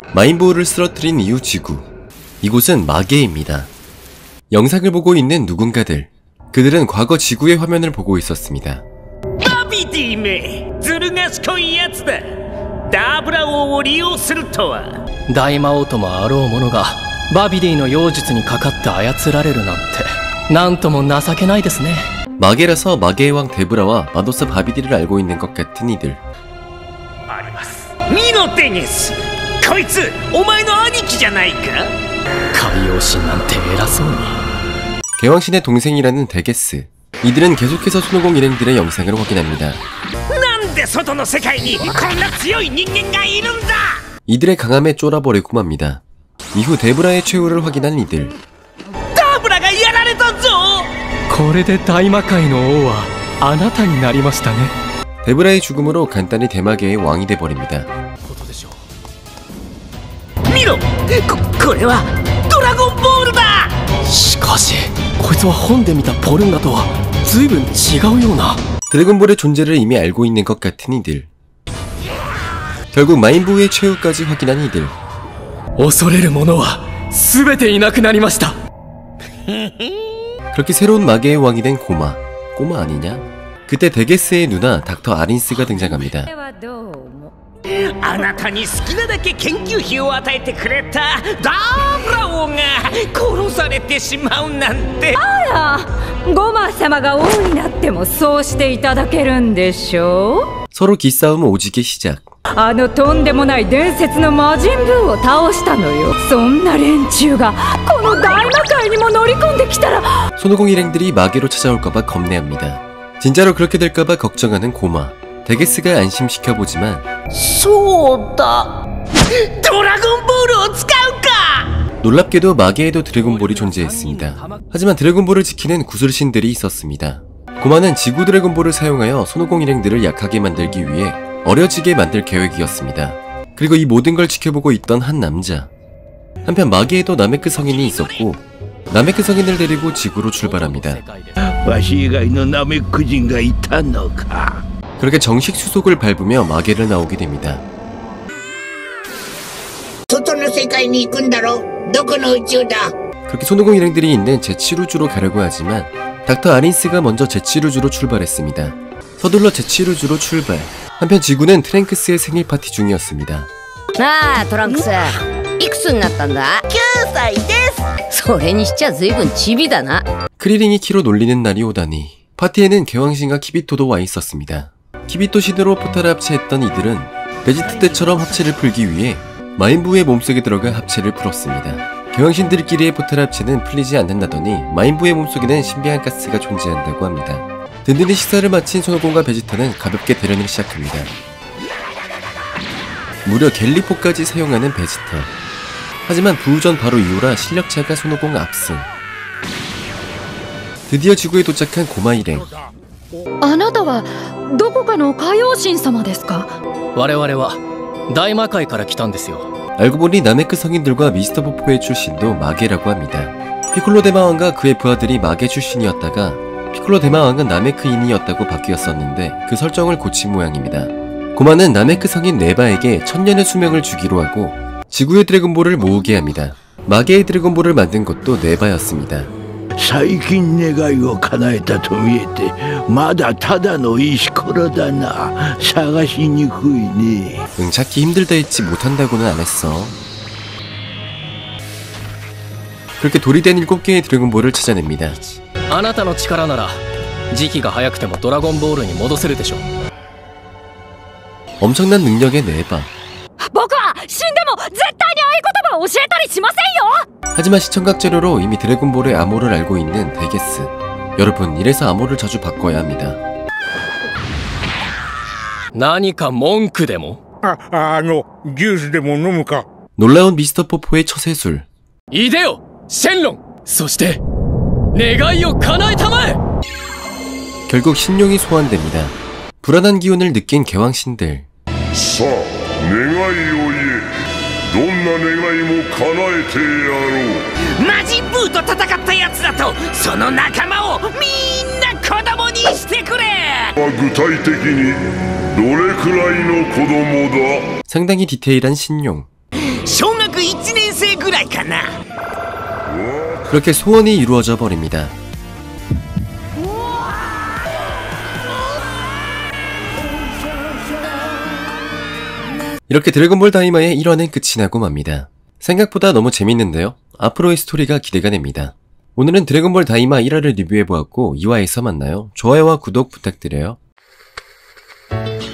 마인부호를 쓰러뜨린 이후 지구. 이곳은 마계입니다. 영상을 보고 있는 누군가들. 그들은 과거 지구의 화면을 보고 있었습니다. 바비디메! ずる賢いやつだ。ダーブラ王を利用するとは。 大魔王ともあろうものがバビディの妖術にかかって操られるなんてなんとも情けないですね。 마계라서 마계의 왕 데브라와 마도사 바비디를 알고 있는 것 같은 이들. ミノテゲス、こいつお前の兄貴じゃないか。 海洋神なんて偉そうに。 개왕신의 동생이라는 데게스. 이들은 계속해서 손오공 일행들의 영상을 확인합니다. なんで外の世界にこんな強い人間がいるんだ。 이들의 강함에 쫄아버리고 맙니다. 이후 데브라의 최후를 확인한 이들. ダーブラがやられたぞ。 これで大魔界の王はあなたになりましたね。 데브라의 죽음으로 간단히 대마계의 왕이 돼버립니다. 見ろ、これはドラゴンボールだ。 しかしこいつは本で見たポルンガとは随分違うような。 드래곤볼의 존재를 이미 알고 있는 것 같은 이들. 결국 마인부의 최후까지 확인한 이들. 恐れる者は全ていなくなりました。 그렇게 새로운 마계의 왕이 된 고마. 꼬마 아니냐? 그때 데게스의 누나 닥터 아린스가 등장합니다. あなたに好きなだけ研究費を与えてくれたダーブラ王が殺されてしまうなんて。 あら、ゴマ様が王になってもそうしていただけるんでしょう。 서로 기싸움 오지게 시작. あのとんでもない伝説の魔人ブーを倒したのよ。そんな連中がこの大魔界にも乗り込んできたら。 손오공 일행들이 마계로 찾아올까봐 겁내합니다. 진짜로 그렇게 될까봐 걱정하는 고마. 데게스가 안심시켜보지만 そうだ、ドラゴンボールを使うか。 놀랍게도 마계에도 드래곤볼이 존재했습니다. 하지만 드래곤볼을 지키는 구슬신들이 있었습니다. 고마는 지구 드래곤볼을 사용하여 손오공 일행들을 약하게 만들기 위해 어려지게 만들 계획이었습니다. 그리고 이 모든 걸 지켜보고 있던 한 남자. 한편 마계에도 나메크 성인이 있었고 나메크 성인을 데리고 지구로 출발합니다. 그렇게 정식 수속을 밟으며 마계를 나오게 됩니다. 그렇게 손오공 일행들이 있는 제치루주로 가려고 하지만 닥터 아린스가 먼저 제치루주로 출발했습니다. 서둘러 제치루주로 출발. 한편 지구는 트랭크스의 생일 파티 중이었습니다. 아, 트랭크스. いくつになったんだ? 9歳です。それにしちゃ随分チビだな. 크리링이 키로 놀리는 날이 오다니. 파티에는 개왕신과 키비토도 와 있었습니다. 키비토 신으로 포탈을 합체했던 이들은 베지트 때처럼 합체를 풀기 위해 마인부의 몸속에 들어가 합체를 풀었습니다. 개왕신들끼리의 포탈 합체는 풀리지 않는다더니 마인부의 몸속에는 신비한 가스가 존재한다고 합니다. 든든히 식사를 마친 손오공과 베지터는 가볍게 대련을 시작합니다. 무려 갤리포까지 사용하는 베지터. 하지만 부우전 바로 이후라 실력차가 손오공 앞승. 드디어 지구에 도착한 고마 일행. あなたはどこかの海王神様ですか? 我々は大魔界から来たんですよ. 알고 보니 나메크 성인들과 미스터 포포의 출신도 마계라고 합니다. 피콜로 대마왕과 그의 부하들이 마계 출신이었다가 피콜로 대마왕은 나메크인이었다고 바뀌었었는데 그 설정을 고친 모양입니다. 고마는 나메크 성인 네바에게 1000년의 수명을 주기로 하고 지구의 드래곤볼을 모으게 합니다. 마계의 드래곤볼을 만든 것도 네바였습니다. 最近願いを叶えたと見えてまだただの石ころだな。探しにくいね。 찾기 힘들다 했지 못한다고는 안 했어. 그렇게 돌이 된 7개의 드래곤볼을 찾아냅니다. あなたの力なら時期が早くてもドラゴンボールに戻せるでしょう. 엄청난 능력의 네바. 僕は死んでも絶対に合言葉を教えたりしませんよ. 하지만 시청각 재료로 이미 드래곤볼의 암호를 알고 있는 데게스. 여러분, 이래서 암호를 자주 바꿔야 합니다. 何か文句でも? ジュースでも飲むか? 놀라운 미스터 포포의 처세술. いでよシェンロン. そして願いを叶えたまえ. 결국 신용이 소환됩니다. 불안한 기운을 느낀 개왕신들. さあ、願いを言え。どんな願いも叶えてやろう。 魔人ブーと戦ったやつだとその仲間をみんな子供にしてくれ。 具体的にどれくらいの子供だ? 상당히 디테일한 신용. 小 1年生ぐらいかな。 그렇게 소원이 이루어져 버립니다. 이렇게 드래곤볼 다이마의 1화는 끝이 나고 맙니다. 생각보다 너무 재밌는데요. 앞으로의 스토리가 기대가 됩니다. 오늘은 드래곤볼 다이마 1화를 리뷰해보았고 2화에서 만나요. 좋아요와 구독 부탁드려요.